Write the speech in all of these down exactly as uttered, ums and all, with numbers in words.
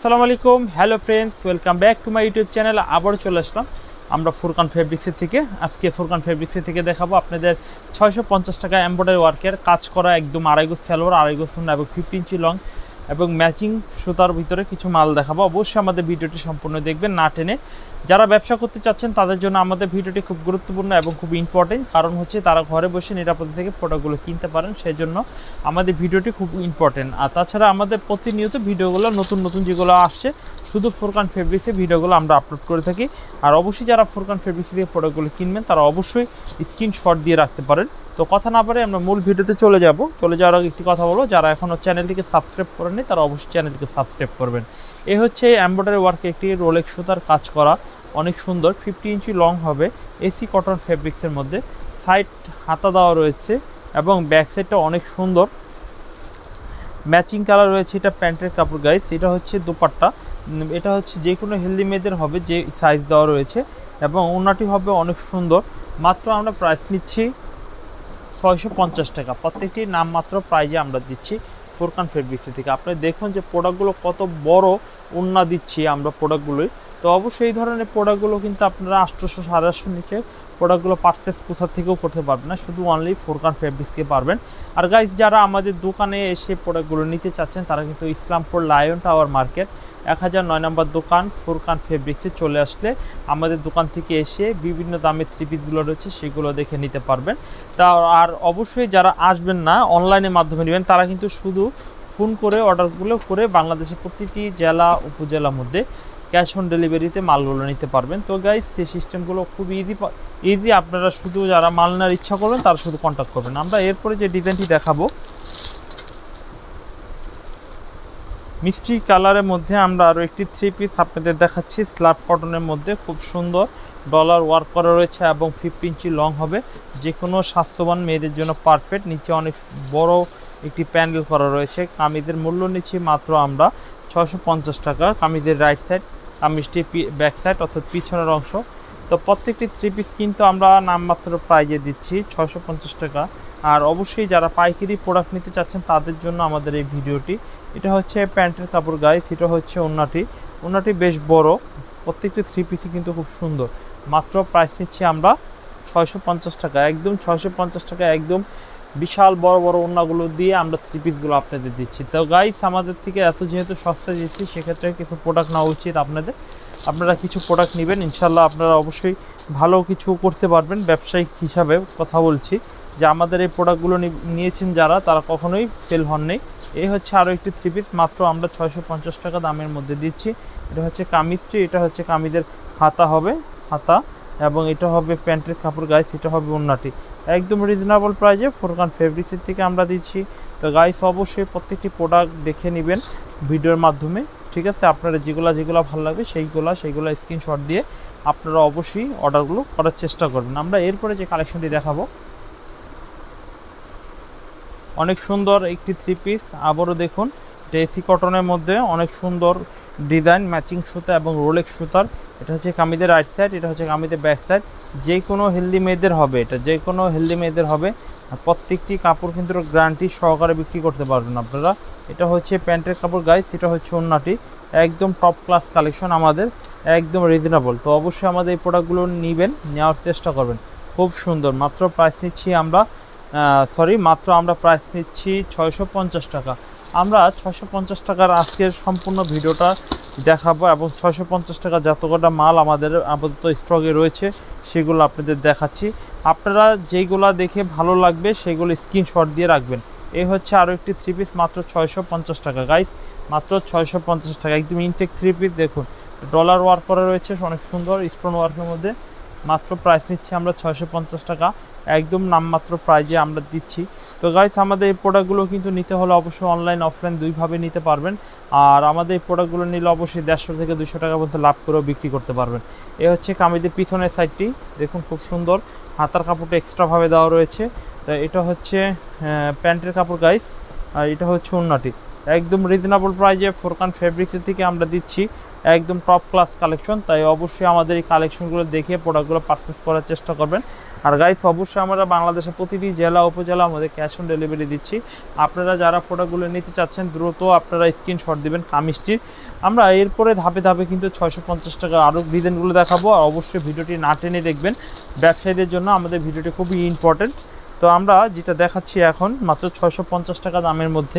আসসালামু আলাইকুম, hello friends, welcome back to my YouTube channel. আবার চলে আসলাম আমরা ফুরকান ফেব্রিক্সের থেকে। আজকে ফুরকান ফেব্রিক্সের থেকে দেখাবো আপনাদের ছয়শো পঞ্চাশ টাকা এমব্রয়ডারি ওয়ার্কের কাজ করা একদম আড়াই গজ সালোয়ার, আড়াই গজ ওড়না এবং ফিফটি ইঞ্চি লং এবং ম্যাচিং সুতার ভিতরে কিছু মাল দেখাবো। অবশ্যই আমাদের ভিডিওটি সম্পূর্ণ দেখবেন, না টেনে। যারা ব্যবসা করতে চাচ্ছেন তাদের জন্য আমাদের ভিডিওটি খুব গুরুত্বপূর্ণ এবং খুব ইম্পর্টেন্ট, কারণ হচ্ছে তারা ঘরে বসে নিরাপদে থেকে প্রোডাক্টগুলো কিনতে পারেন, সেই জন্য আমাদের ভিডিওটি খুব ইম্পর্টেন্ট। আর তাছাড়া আমাদের প্রতিনিয়ত ভিডিওগুলো নতুন নতুন যেগুলো আসছে শুধু ফুরকান ফেব্রিক্সে ভিডিওগুলো আমরা আপলোড করে থাকি। আর অবশ্যই যারা ফুরকান ফেব্রিক্স থেকে প্রোডাক্টগুলো কিনবেন তারা অবশ্যই স্ক্রিনশট দিয়ে রাখতে পারেন। তো কথা না পারে আমরা মূল ভিডিওতে চলে যাব। চলে যাওয়ার আগে একটি কথা বলবো, যারা এখনও চ্যানেলটিকে সাবস্ক্রাইব করেননি তারা অবশ্যই চ্যানেলটিকে সাবস্ক্রাইব করবেন। এ হচ্ছে এমব্রয়ডারি ওয়ার্কে একটি রোলেক্স সুতার কাজ করা, অনেক সুন্দর, ফিফটি ইঞ্চি লং হবে, এসি কটন ফেব্রিক্সের মধ্যে। সাইড হাতা দেওয়া রয়েছে এবং ব্যাক সাইডটা অনেক সুন্দর, ম্যাচিং কালার রয়েছে। এটা প্যান্টের কাপড় গাইস, এটা হচ্ছে দুপাট্টা। এটা হচ্ছে যে কোনো হেলদি মেয়েদের হবে, যে সাইজ দেওয়া রয়েছে, এবং ওড়নাটি হবে অনেক সুন্দর। মাত্র আমরা প্রাইস নিচ্ছি ছয়শো পঞ্চাশ টাকা। প্রত্যেকটি নামমাত্র প্রাইজে আমরা দিচ্ছি ফুরকান ফেব্রিক্স থেকে। আপনি দেখুন যে প্রোডাক্টগুলো কত বড় ওড়না দিচ্ছি আমরা প্রোডাক্টগুলোই। তো অবশ্যই এই ধরনের প্রোডাক্টগুলো কিন্তু আপনারা আটশোশো সাড়ে আটশো নিচে প্রোডাক্টগুলো পারচেস কোথা থেকেও করতে পারবেন না, শুধু অনলি ফুরকান ফেব্রিক্সকে পারবেন। আর গাইজ, যারা আমাদের দোকানে এসে প্রোডাক্টগুলো নিতে চাচ্ছেন তারা কিন্তু ইসলামপুর লায়ন টাওয়ার মার্কেট এক হাজার নয় নম্বর দোকান ফুরকান ফেব্রিক্সে চলে আসলে আমাদের দোকান থেকে এসে বিভিন্ন দামের থ্রি পিসগুলো রয়েছে সেগুলো দেখে নিতে পারবেন। তা আর অবশ্যই যারা আসবেন না, অনলাইনের মাধ্যমে নেবেন, তারা কিন্তু শুধু ফোন করে অর্ডারগুলো করে বাংলাদেশের প্রতিটি জেলা উপজেলার মধ্যে ক্যাশ অন ডেলিভারিতে মালগুলো নিতে পারবেন। তো গাইজ, সেই সিস্টেমগুলো খুব ইজি ইজি আপনারা শুধু যারা মাল নেওয়ার ইচ্ছা করবেন তারা শুধু কন্ট্যাক্ট করবেন। আমরা এরপরে যে ডিজাইনটি দেখাবো, মিষ্টি কালারের মধ্যে আমরা আরও একটি থ্রি পিস আপনাদের দেখাচ্ছি, স্ল্যাব কটনের মধ্যে খুব সুন্দর ডলার ওয়ার্ক করা রয়েছে এবং ফিফটি ইঞ্চি লং হবে, যে কোনো স্বাস্থ্যবান মেয়েদের জন্য পারফেক্ট। নিচে অনেক বড় একটি প্যান্ডেল করা রয়েছে। কামিজের মূল্য নিচ্ছি মাত্র আমরা ছয়শো পঞ্চাশ টাকা। কামিজের রাইট সাইড, কামিজটি ব্যাক সাইড অর্থাৎ পিছনের অংশ। তো প্রত্যেকটি থ্রি পিস কিন্তু আমরা নামমাত্র প্রাইজে দিচ্ছি ছয়শো পঞ্চাশ টাকা। আর অবশ্যই যারা পাইকারি প্রোডাক্ট নিতে চাচ্ছেন তাদের জন্য আমাদের এই ভিডিওটি। এটা হচ্ছে প্যান্টের কাপড় গাইস, এটা হচ্ছে ওড়নাটি। ওড়নাটি বেশ বড়, প্রত্যেকটি থ্রি পিসই কিন্তু খুব সুন্দর। মাত্র প্রাইস নিচ্ছি আমরা ছয়শো পঞ্চাশ টাকা, একদম ছয়শো পঞ্চাশ টাকা, একদম বিশাল বড় বড় ওড়নাগুলো দিয়ে আমরা থ্রি পিসগুলো আপনাদের দিচ্ছি। তো গাইস, আমাদের থেকে এত যেহেতু সস্তা দিচ্ছি, সেক্ষেত্রে কিছু প্রোডাক্ট নেওয়া উচিত আপনাদের। আপনারা কিছু প্রোডাক্ট নেবেন, ইনশাল্লাহ আপনারা অবশ্যই ভালো কিছু করতে পারবেন। ব্যবসায়িক হিসাবে কথা বলছি যে আমাদের এই প্রোডাক্টগুলো নিয়েছেন যারা, তারা কখনোই ফেল হননি। এই হচ্ছে আরও একটি থ্রি পিস, মাত্র আমরা ছয়শো পঞ্চাশ টাকা দামের মধ্যে দিচ্ছি। এটা হচ্ছে কামিজটি, এটা হচ্ছে কামিজের হাতা হবে, হাতা, এবং এটা হবে প্যান্টের কাপড় গাইস, এটা হবে ওড়নাটি। একদম রিজনেবল প্রাইজে ফুরকান ফেব্রিক্সের থেকে আমরা দিচ্ছি। তো গাইস, অবশ্যই প্রত্যেকটি প্রোডাক্ট দেখে নেবেন ভিডিওর মাধ্যমে, ঠিক আছে? আপনারা যেগুলো যেগুলো ভালো লাগবে সেইগুলো সেইগুলো স্ক্রিনশট দিয়ে আপনারা অবশ্যই অর্ডারগুলো করার চেষ্টা করবেন। আমরা এরপরে যে কালেকশনটি দেখাবো, অনেক সুন্দর একটি থ্রি পিস। আবারও দেখুন, এটা এসি কটনের মধ্যে অনেক সুন্দর ডিজাইন, ম্যাচিং সুতা এবং রোলেক্স সুতার। এটা হচ্ছে কামিজের রাইট সাইড, এটা হচ্ছে কামিজের ব্যাক সাইড। যে কোনো হেলদি মেয়েদের হবে, এটা যে কোনো হেলদি মেয়েদের হবে। আর প্রত্যেকটি কাপড় কিন্তু গ্যারান্টি সহকারে বিক্রি করতে পারবেন আপনারা। এটা হচ্ছে প্যান্টের কাপড় গাইস, এটা হচ্ছে ওড়নাটি। একদম টপ ক্লাস কালেকশন আমাদের, একদম রিজনেবল। তো অবশ্যই আমাদের এই প্রোডাক্টগুলো নেবেন, নেওয়ার চেষ্টা করবেন। খুব সুন্দর। মাত্র প্রাইস নিচ্ছি আমরা সরি মাত্র আমরা প্রাইস নিচ্ছি ছয়শো পঞ্চাশ টাকা। আমরা ছয়শো পঞ্চাশ টাকার আজকের সম্পূর্ণ ভিডিওটা দেখাবো এবং ছয়শো পঞ্চাশ টাকা যত কটা মাল আমাদের আপাতত স্টকে রয়েছে সেগুলো আপনাদের দেখাচ্ছি। আপনারা যেইগুলো দেখে ভালো লাগবে সেগুলো স্ক্রিনশট দিয়ে রাখবেন। এই হচ্ছে আরও একটি থ্রি পিস, মাত্র ছয়শো পঞ্চাশ টাকা গাইস, মাত্র ছয়শো পঞ্চাশ টাকা। একদম ইনটেক থ্রি পিস, দেখুন ডলার ওয়ার্ক করা রয়েছে, অনেক সুন্দর স্টোন ওয়ার্কের মধ্যে। মাত্র প্রাইস নিচ্ছি আমরা ছয়শো পঞ্চাশ টাকা, একদম নামমাত্র প্রাইজে আমরা দিচ্ছি। তো গাইস, আমাদের এই প্রোডাক্টগুলো কিন্তু নিতে হলে অবশ্যই অনলাইন অফলাইন দুইভাবে নিতে পারবেন। আর আমাদের এই প্রোডাক্টগুলো নিলে অবশ্যই দেড়শো থেকে দুশো টাকা পর্যন্ত লাভ করেও বিক্রি করতে পারবেন। এ হচ্ছে কামিজের পিছনের সাইডটি, দেখুন খুব সুন্দর, হাতার কাপড়টা এক্সট্রাভাবে দেওয়া রয়েছে। তো এটা হচ্ছে প্যান্টের কাপড় গাইস, আর এটা হচ্ছে ওড়নাটি। একদম রিজনেবল প্রাইজে ফুরকান ফেব্রিক্সের থেকে আমরা দিচ্ছি একদম টপ ক্লাস কালেকশন। তাই অবশ্যই আমাদের এই কালেকশনগুলো দেখে প্রোডাক্টগুলো পারচেস করার চেষ্টা করবেন। আর গাইস অবশ্যই আমরা বাংলাদেশের প্রতিটি জেলা উপজেলা আমাদের ক্যাশ অন ডেলিভারি দিচ্ছি। আপনারা যারা প্রোডাক্টগুলো নিতে চাচ্ছেন দ্রুত আপনারা স্ক্রিনশট দিবেন কামিজটির। আমরা এরপরে ধাপে ধাপে কিন্তু ছয়শো পঞ্চাশ টাকা আরও ডিজাইনগুলো দেখাবো। আর অবশ্যই ভিডিওটি না টেনে দেখবেন, ব্যবসায়ীদের জন্য আমাদের ভিডিওটি খুবই ইম্পর্টেন্ট। তো আমরা যেটা দেখাচ্ছি এখন মাত্র ছয়শো পঞ্চাশ টাকা দামের মধ্যে,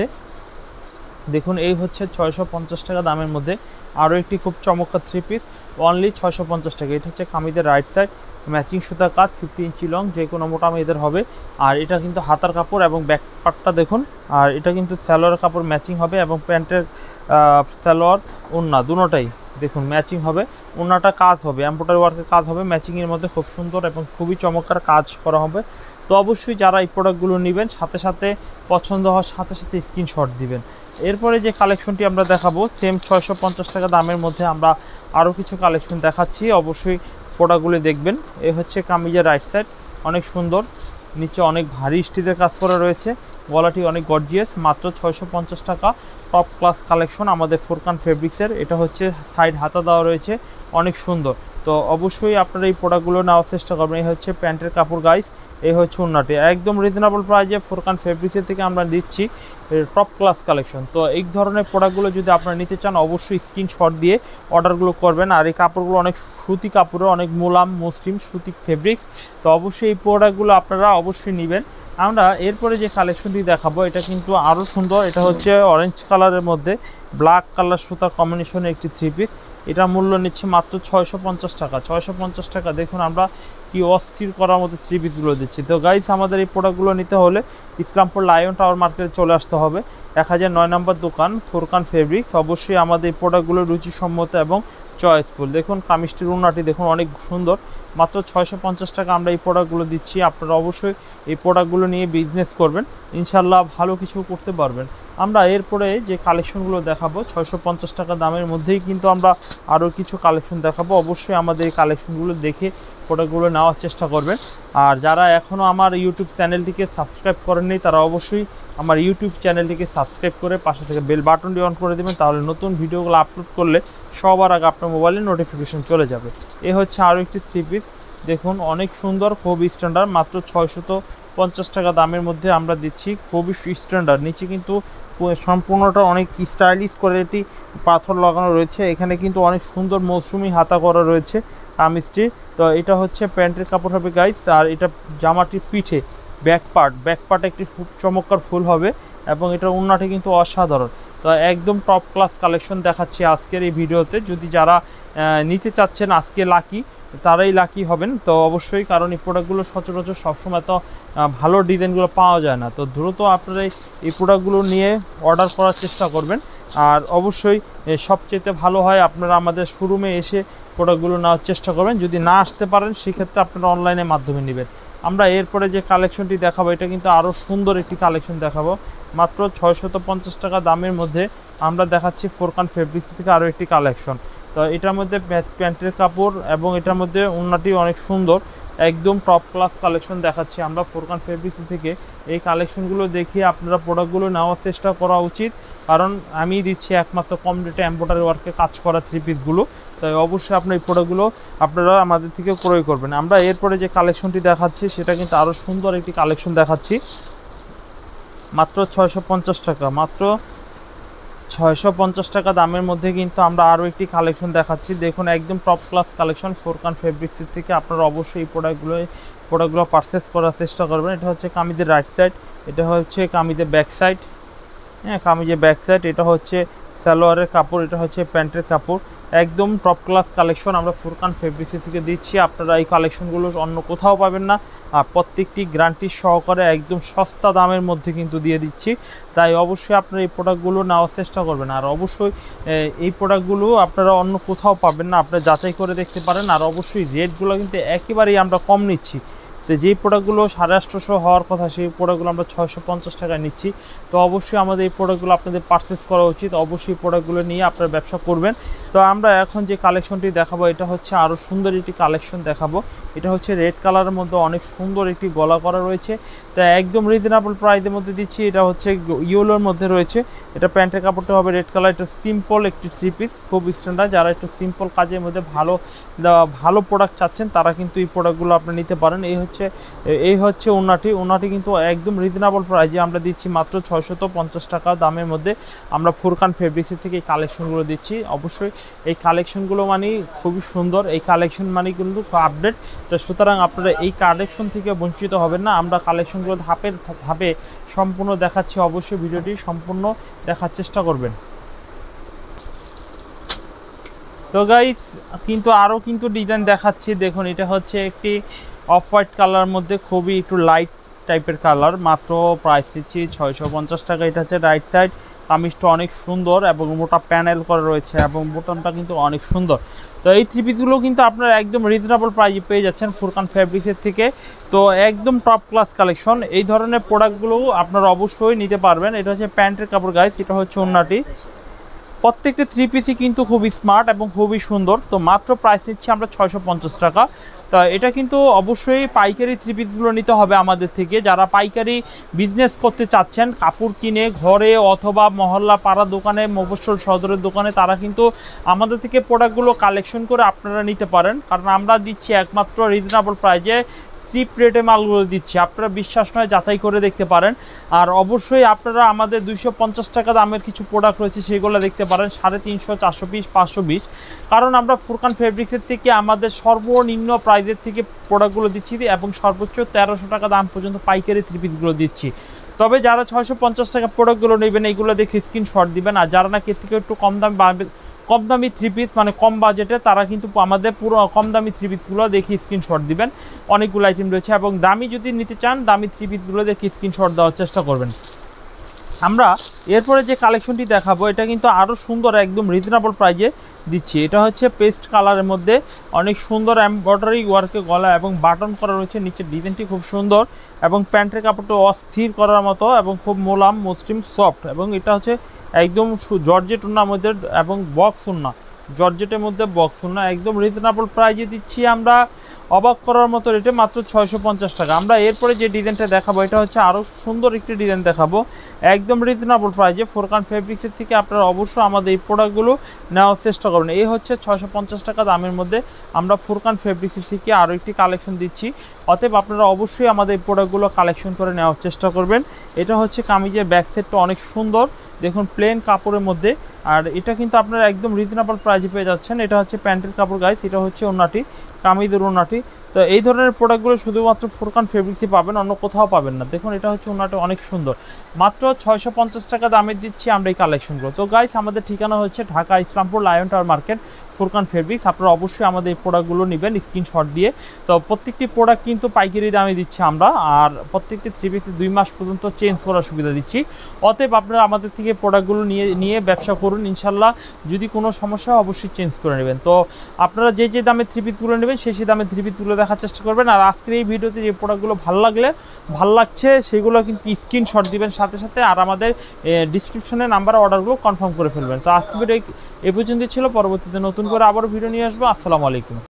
দেখুন এই হচ্ছে ছয়শো পঞ্চাশ টাকা দামের মধ্যে আরও একটি খুব চমৎকার থ্রি পিস, অনলি ছয়শো পঞ্চাশ টাকা। এটা হচ্ছে কামিজের রাইট সাইড, ম্যাচিং সুতা কাজ, ফিফটি ইঞ্চি লং, যে কোনো মোটা মেয়েদের হবে। আর এটা কিন্তু হাতার কাপড় এবং ব্যাক পার্টটা দেখুন। আর এটা কিন্তু সালোয়ার কাপড় ম্যাচিং হবে এবং প্যান্টের সালোয়ার ওড়না দুটোটাই দেখুন ম্যাচিং হবে। ওড়নাটা কাজ হবে, এমব্রয়ডারি ওয়ার্কের কাজ হবে, ম্যাচিংয়ের মধ্যে খুব সুন্দর এবং খুবই চমৎকার কাজ করা হবে। তো অবশ্যই যারা এই প্রোডাক্টগুলো নেবেন সাথে সাথে পছন্দ হওয়ার সাথে সাথে স্ক্রিনশট দিবেন। এরপরে যে কালেকশনটি আমরা দেখাবো সেম ছয়শো পঞ্চাশ টাকা দামের মধ্যে আমরা আরও কিছু কালেকশন দেখাচ্ছি, অবশ্যই প্রোডাক্টগুলি দেখবেন। এ হচ্ছে কামিজের রাইট সাইড, অনেক সুন্দর, নিচে অনেক ভারী স্টিলের কাজ করা রয়েছে, গলাটি অনেক গর্জিয়াস, মাত্র ছয়শো পঞ্চাশ টাকা টপ ক্লাস কালেকশন আমাদের ফুরকান ফেব্রিক্সের। এটা হচ্ছে সাইড হাতা দেওয়া রয়েছে, অনেক সুন্দর। তো অবশ্যই আপনারা এই প্রোডাক্টগুলো নেওয়ার চেষ্টা করবেন। এই হচ্ছে প্যান্টের কাপড় গাইস, এই হচ্ছে ওড়নাটি, একদম রিজনেবল প্রাইজে ফুরকান ফেব্রিক্সের থেকে আমরা দিচ্ছি টপ ক্লাস কালেকশন। তো এই ধরনের প্রোডাক্টগুলো যদি আপনারা নিতে চান অবশ্যই স্ক্রিনশট দিয়ে অর্ডারগুলো করবেন। আর এই কাপড়গুলো অনেক সুতি কাপড়ে, অনেক মোলাম মসৃণ সুতি ফেব্রিক্স। তো অবশ্যই এই প্রোডাক্টগুলো আপনারা অবশ্যই নেবেন। আমরা এরপরে যে কালেকশনটি দেখাবো এটা কিন্তু আরও সুন্দর। এটা হচ্ছে অরেঞ্জ কালারের মধ্যে ব্ল্যাক কালার সুতা কম্বিনেশনের একটি থ্রি পিস। এটা মূল্য নিচ্ছে মাত্র ছয়শো পঞ্চাশ টাকা। ছয়শো পঞ্চাশ টাকা দেখুন আমরা কি অস্থির করার মতো থ্রি পিসগুলো দিচ্ছি। তো গাইস আমাদের এই প্রোডাক্টগুলো নিতে হলে ইসলামপুর লায়ন টাওয়ার মার্কেটে চলে আসতে হবে, এক হাজার নয় নম্বর দোকান ফুরকান ফেব্রিক্স। অবশ্যই আমাদের এই প্রোডাক্টগুলো রুচিসম্মত এবং চয়েসফুল। দেখুন কামিজটির ওড়নাটি দেখুন অনেক সুন্দর, মাত্র ছয়শো পঞ্চাশ টাকা আমরা এই প্রোডাক্টগুলো দিচ্ছি। আপনারা অবশ্যই এই প্রোডাক্টগুলো নিয়ে বিজনেস করবেন, ইনশাল্লাহ ভালো কিছু করতে পারবেন। আমরা এরপরে যে কালেকশনগুলো দেখাবো ছয়শো পঞ্চাশ টাকা দামের মধ্যেই কিন্তু আমরা আরও কিছু কালেকশন দেখাবো। অবশ্যই আমাদের এই কালেকশনগুলো দেখে প্রোডাক্টগুলো নেওয়ার চেষ্টা করবেন। আর যারা এখনও আমার ইউটিউব চ্যানেলটিকে সাবস্ক্রাইব করেননি তারা অবশ্যই আমার ইউটিউব চ্যানেলটিকে সাবস্ক্রাইব করে পাশে থেকে বেল বাটনটি অন করে দেবেন, তাহলে নতুন ভিডিওগুলো আপলোড করলে সবার আগে আপনার মোবাইলে নোটিফিকেশন চলে যাবে। এ হচ্ছে আরও একটি থ্রি পিস, দেখুন অনেক সুন্দর, খুব স্ট্যান্ডার্ড, মাত্র ছয়শত পঞ্চাশ টাকা দামের মধ্যে আমরা দিচ্ছি, খুবই স্ট্যান্ডার্ড। নিচে কিন্তু সম্পূর্ণটা অনেক স্টাইলিশ করে এটি পাথর লাগানো রয়েছে। এখানে কিন্তু অনেক সুন্দর মৌসুমি হাতা করা রয়েছে কামিজটি। তো এটা হচ্ছে প্যান্টের কাপড় হবে গাইস। আর এটা জামাটির পিঠে ব্যাক পার্ট, ব্যাক পার্টে একটি খুব চমৎকার ফুল হবে এবং এটার ওড়নাটি কিন্তু অসাধারণ। তো একদম টপ ক্লাস কালেকশন দেখাচ্ছি আজকের এই ভিডিওতে। যদি যারা নিতে চাচ্ছেন আজকে লাকি, তারাই লাকি হবেন। তো অবশ্যই, কারণ এই প্রোডাক্টগুলো সচরাচর সবসময় তো ভালো ডিজাইনগুলো পাওয়া যায় না। তো দ্রুত আপনারা এই প্রোডাক্টগুলো নিয়ে অর্ডার করার চেষ্টা করবেন। আর অবশ্যই সবচেয়ে ভালো হয় আপনারা আমাদের শোরুমে এসে প্রোডাক্টগুলো নেওয়ার চেষ্টা করবেন। যদি না আসতে পারেন সেক্ষেত্রে আপনারা অনলাইনের মাধ্যমে নেবেন। আমরা এরপরে যে কালেকশনটি দেখাবো এটা কিন্তু আরও সুন্দর একটি কালেকশন দেখাবো, মাত্র ছয়শত পঞ্চাশ টাকা দামের মধ্যে আমরা দেখাচ্ছি ফুরকান ফেব্রিক্স থেকে আরও একটি কালেকশন। তো এটার মধ্যে প্যান্টের কাপড় এবং এটার মধ্যে ওড়নাটি অনেক সুন্দর, একদম টপ ক্লাস কালেকশন দেখাচ্ছি আমরা ফুরকান ফেব্রিক্স থেকে। এই কালেকশনগুলো দেখিয়ে আপনারা প্রোডাক্টগুলো নেওয়ার চেষ্টা করা উচিত, কারণ আমি দিচ্ছি একমাত্র কম রেটে এমব্রয়ডারি ওয়ার্কে কাজ করা থ্রি পিসগুলো। তাই অবশ্যই আপনার এই প্রোডাক্টগুলো আপনারা আমাদের থেকে ক্রয় করবেন। আমরা এরপরে যে কালেকশনটি দেখাচ্ছি সেটা কিন্তু আরও সুন্দর একটি কালেকশন দেখাচ্ছি, মাত্র ছয়শো পঞ্চাশ টাকা। মাত্র ছয়শো পঞ্চাশ টাকা দামের মধ্যে কিন্তু আমরা আরও একটি কালেকশন দেখাচ্ছি। দেখুন একদম টপ ক্লাস কালেকশন ফুরকান ফেব্রিক্সের থেকে। আপনারা অবশ্যই এই প্রোডাক্টগুলো প্রোডাক্টগুলো পারচেস করার চেষ্টা করবেন। এটা হচ্ছে কামিজের রাইট সাইড, এটা হচ্ছে কামিজের ব্যাক সাইড, হ্যাঁ কামিজের ব্যাক সাইড। এটা হচ্ছে সালোয়ারের কাপড়, এটা হচ্ছে প্যান্টের কাপড়। একদম টপ ক্লাস কালেকশন আমরা ফুরকান ফেব্রিক্সের থেকে দিচ্ছি। আপনারা এই কালেকশনগুলো অন্য কোথাও পাবেন না, আর প্রত্যেকটি গ্যারান্টি সহকারে একদম সস্তা দামের মধ্যে কিন্তু দিয়ে দিচ্ছি। তাই অবশ্যই আপনারা এই প্রোডাক্টগুলো নেওয়ার চেষ্টা করবেন। আর অবশ্যই এই প্রোডাক্টগুলো আপনারা অন্য কোথাও পাবেন না, আপনারা যাচাই করে দেখতে পারেন। আর অবশ্যই রেটগুলো কিন্তু একেবারেই আমরা কম নিচ্ছি। তো যেই প্রোডাক্টগুলো সাড়ে আটশোশো হওয়ার কথা সেই প্রোডাক্টগুলো আমরা ছয়শো পঞ্চাশ টাকায় নিচ্ছি। তো অবশ্যই আমাদের এই প্রোডাক্টগুলো আপনাদের পারচেস করা উচিত, অবশ্যই প্রোডাক্টগুলো নিয়ে আপনারা ব্যবসা করবেন। তো আমরা এখন যে কালেকশনটি দেখাবো এটা হচ্ছে আরও সুন্দর একটি কালেকশন দেখাবো। এটা হচ্ছে রেড কালারের মধ্যে অনেক সুন্দর একটি গলা করা রয়েছে, তা একদম রিজনেবল প্রাইসের মধ্যে দিচ্ছি। এটা হচ্ছে ইয়েলোর মধ্যে রয়েছে, এটা প্যান্টের কাপড়টা হবে রেড কালার। এটা সিম্পল একটি থ্রি পিস, খুব স্ট্যান্ডার্ড। যারা একটু সিম্পল কাজের মধ্যে ভালো ভালো প্রোডাক্ট চাচ্ছেন তারা কিন্তু এই প্রোডাক্টগুলো আপনি নিতে পারেন। এই হচ্ছে এই হচ্ছে ওনাটি ওনাটি কিন্তু একদম রিজনেবল প্রাইসে আমরা দিচ্ছি মাত্র ছয়শত পঞ্চাশ টাকা দামের মধ্যে। আমরা ফুরকান ফেব্রিক্সের থেকে এই কালেকশনগুলো দিচ্ছি। অবশ্যই এই কালেকশনগুলো মানে খুবই সুন্দর, এই কালেকশন মানে কিন্তু আপডেট, তো সুতরাং আপনারা এই কালেকশন থেকে বঞ্চিত হবেন না। আমরা কালেকশনগুলো ধাপে ধাপে সম্পূর্ণ দেখাচ্ছি, অবশ্যই ভিডিওটি সম্পূর্ণ দেখার চেষ্টা করবেন। তো গাইস কিন্তু আরও কিন্তু ডিজাইন দেখাচ্ছি, দেখুন এটা হচ্ছে একটি অফ হোয়াইট কালার মধ্যে খুবই একটু লাইট টাইপের কালার, মাত্র প্রাইস দিচ্ছি ছয়শো পঞ্চাশ টাকা। এটা হচ্ছে রাইট সাইড, কামিজটা অনেক সুন্দর এবং মোটা প্যানেল করা রয়েছে এবং বোতামটা কিন্তু অনেক সুন্দর। তো এই থ্রি পিসগুলো কিন্তু আপনারা একদম রিজনেবল প্রাইসে পেয়ে যাচ্ছেন ফুরকান ফ্যাব্রিক্সের থেকে। তো একদম টপ ক্লাস কালেকশন, এই ধরনের প্রোডাক্টগুলো আপনারা অবশ্যই নিতে পারবেন। এটা হচ্ছে প্যান্টের কাপড় গাইস, এটা হচ্ছে ওন্নাটি। প্রত্যেকটি থ্রি পিসই কিন্তু খুবই স্মার্ট এবং খুবই সুন্দর। তো মাত্র প্রাইস নিচ্ছি আমরা ছয়শো পঞ্চাশ টাকা। তা এটা কিন্তু অবশ্যই পাইকারি থ্রি পিসগুলো নিতে হবে আমাদের থেকে। যারা পাইকারি বিজনেস করতে চাচ্ছেন, কাপড় কিনে ঘরে অথবা মহল্লা পাড়া দোকানে, মফস্বল সদরের দোকানে, তারা কিন্তু আমাদের থেকে প্রোডাক্টগুলো কালেকশন করে আপনারা নিতে পারেন। কারণ আমরা দিচ্ছি একমাত্র রিজনেবল প্রাইজে, চিপ রেটে মালগুলো দিচ্ছি। আপনারা বিশ্বাস নয় যাচাই করে দেখতে পারেন। আর অবশ্যই আপনারা আমাদের দুইশো পঞ্চাশ টাকা দামের কিছু প্রোডাক্ট রয়েছে সেগুলো দেখতে পারেন, সাড়ে তিনশো চারশো পিস পাঁচশো পিস। কারণ আমরা ফুরকান ফেব্রিক্সের থেকে আমাদের সর্বনিম্ন প্রাইজের থেকে প্রোডাক্টগুলো দিচ্ছি এবং সর্বোচ্চ তেরোশো টাকা দাম পর্যন্ত পাইকারি থ্রি পিসগুলো দিচ্ছি। তবে যারা ছয়শো পঞ্চাশ টাকা প্রোডাক্টগুলো নেবেন এইগুলো দেখে স্ক্রিনশট দিবেন, আর যারা নাকি এর থেকে একটু কম দাম কম দামি থ্রি পিস মানে কম বাজেটে, তারা কিন্তু আমাদের পুরো কম দামি থ্রি পিসগুলো দেখে স্ক্রিনশট দিবেন। অনেকগুলো আইটেম রয়েছে এবং দামি যদি নিতে চান দামি থ্রি পিসগুলো দেখে স্ক্রিনশট দেওয়ার চেষ্টা করবেন। আমরা এরপরে যে কালেকশনটি দেখাবো এটা কিন্তু আরও সুন্দর, একদম রিজনেবল প্রাইজে দিচ্ছি। এটা হচ্ছে পেস্ট কালারের মধ্যে অনেক সুন্দর এমব্রয়ডারি ওয়ার্কে গলা এবং বাটন করা রয়েছে, নিচের ডিজাইনটি খুব সুন্দর এবং প্যান্টের কাপড়টা অস্থির করার মতো এবং খুব মোলাম মসৃণ সফট। এবং এটা হচ্ছে একদম জর্জেট ওন্নার মধ্যে এবং বক্স ওন্না, জর্জেটের মধ্যে বক্স ওন্না, একদম রিজনেবল প্রাইজে দিচ্ছি আমরা অবাক করার মতো রেটে মাত্র ছয়শো পঞ্চাশ টাকা। আমরা এরপরে যে ডিজাইনটা দেখাবো এটা হচ্ছে আরও সুন্দর একটি ডিজাইন দেখাবো, একদম রিজনেবল প্রাইজে। ফুরকান ফেব্রিক্সের থেকে আপনারা অবশ্যই আমাদের এই প্রোডাক্টগুলো নেওয়ার চেষ্টা করবেন। এই হচ্ছে ছয়শো পঞ্চাশ টাকা দামের মধ্যে আমরা ফুরকান ফেব্রিক্সের থেকে আরও একটি কালেকশন দিচ্ছি। অতএব আপনারা অবশ্যই আমাদের এই প্রোডাক্টগুলো কালেকশন করে নেওয়ার চেষ্টা করবেন। এটা হচ্ছে কামিজের ব্যাক সাইডটা অনেক সুন্দর, দেখুন প্লেন কাপড়ের মধ্যে, আর এটা কিন্তু আপনারা একদম রিজনেবল প্রাইজে পেয়ে যাচ্ছেন। এটা হচ্ছে প্যান্টের কাপড় গাইস, এটা হচ্ছে ওন্নাটি, কামিজের ওন্নাটি। তো এই ধরনের প্রোডাক্টগুলো শুধুমাত্র ফুরকান ফেব্রিক্সই পাবেন, অন্য কোথাও পাবেন না। দেখুন এটা হচ্ছে ওন্নাটা অনেক সুন্দর, মাত্র ছয়শো পঞ্চাশ টাকা দামে দিচ্ছি আমরা এই কালেকশনগুলো। তো গাইস আমাদের ঠিকানা হচ্ছে Dhaka Islampur Lion Tower market, Furkan fabrics. আপনারা অবশ্যই আমাদের এই প্রোডাক্টগুলো নেবেন স্ক্রিনশট দিয়ে। তো প্রত্যেকটি প্রোডাক্ট কিন্তু পাইকারি দামে দিচ্ছি আমরা, আর প্রত্যেকটি থ্রি পিসে দুই মাস পর্যন্ত চেঞ্জ করার সুবিধা দিচ্ছি। অতএব আপনারা আমাদের থেকে প্রোডাক্টগুলো নিয়ে নিয়ে ব্যবসা করুন, ইনশাল্লাহ যদি কোনো সমস্যা হয় অবশ্যই চেঞ্জ করে নেবেন। তো আপনারা যে যে দামে থ্রি পিসগুলো নেবেন সেই সেই দামে থ্রি পিসগুলো দেখার চেষ্টা করবেন। আর আজকের এই ভিডিওতে যে প্রোডাক্টগুলো ভালো লাগলে ভালো লাগছে সেগুলো কিন্তু স্ক্রিনশট দিবেন সাথে সাথে, আর আমাদের ডিসক্রিপশনে নাম্বারে অর্ডারগুলো কনফার্ম করে ফেলবেন। তো আজকে ভিডিও এ পর্যন্ত ছিল, পরবর্তীতে নতুন করে আবারও ভিডিও নিয়ে আসবো। আসসালামু আলাইকুম।